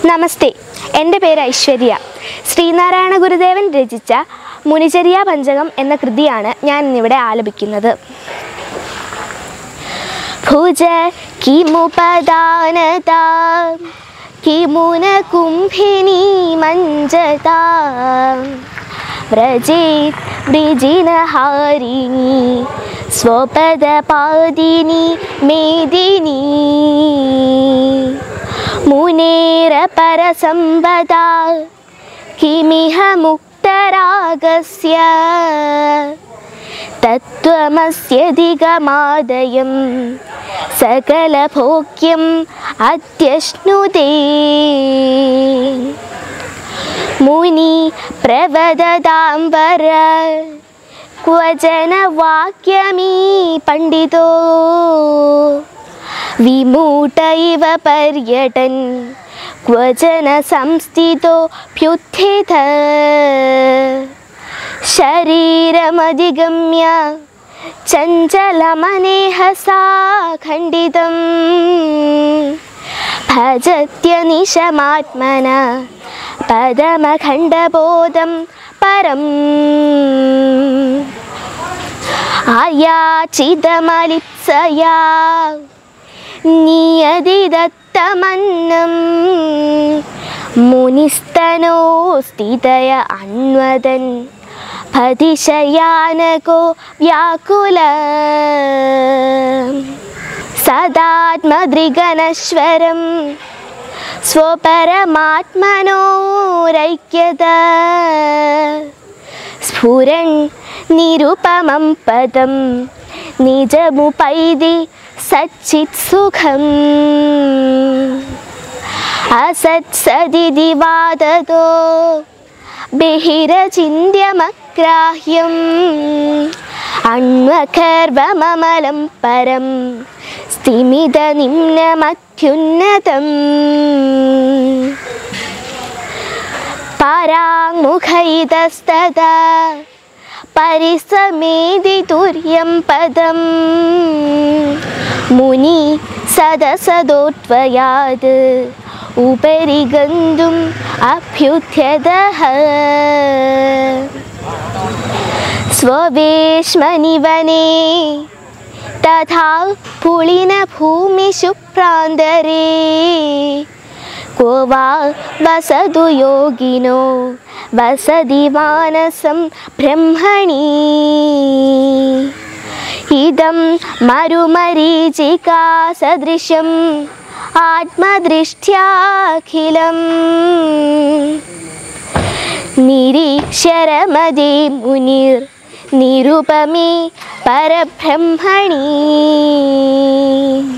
നമസ്തേ, എൻ്റെ പേര് ഐശ്വര്യ. ശ്രീനാരായണ ഗുരുദേവൻ രചിച്ച മുനിചര്യാ പഞ്ചകം എന്ന കൃതിയാണ് ഞാൻ ഇന്നിവിടെ ആലപിക്കുന്നത്. ഭുജ കിമുപദാനതാ കിമുന കുംഭിനി മഞ്ജതാ വ്രജേത് വൃജിനഹാരിണി സ്വപദപാദിനി മേദിനി മുനേര പരസംവദാ കിമിഹ മുക്തരാഗസ്യ തത്വമസ്യധികമാദയം സകലഭോഗ്യം അത്യശ്നുതേ. മുനി പ്രവദതാംബര ക്വചന വാക്യമീ പണ്ഡിതോ വിമൂഢ ഇവ പര്യടൻ ക്വചന സംസ്ഥിതോ ഭ്യുത്ഥിത. ശരീരമധിഗമ്യ ചഞ്ചലമനേഹസാ ഖണ്ഡിതം ഭജത്യനിശമാത്മന പദമഖണ്ഡബോധം പരം. ആയാചിതമലിപ്സയാ നിയതിദത്തമന്നം മുനിസ്തനോ സ്ഥിതയ അന്വദൻ ഭതിശയാനകോ വ്യാകുല. സദാത്മദ്രിഗണശ്വരം സ്വപരമാത്മനോരൈക്യത സ്ഫുരൻ നിരുപമം പദം നിജമുപൈതി സച്ചിത് സുഖം. അസത്സദിതി വാദതോ ബഹിരചിന്യമഗ്രാഹ്യം അണ്വഖർവമമലം പരം സ്ഥിമിത നിമ്നമത്യുന്നതം. പരാങ്മുഖൈതസ്തദാ പരിസമേദിതുര്യം പദം മുനി സദസദോത്വയാത് ഉപരി ഗന്ധും അഭ്യുദ്ധ്യതഃ. സ്വവേശ്മനിവനേ തഥാ പുളിന ഭൂമിഷു പ്രാന്തരേ കോ വാ വസതു യോഗിനോ വസതി മാനസം ബ്രഹ്മണി. ഇദം മരുമരീചികാ സദൃശം ആത്മദൃഷ്ട്യാഖിലം നിരീക്ഷരമദേ മുനിർ നിരുപമേ പരബ്രഹ്മണി.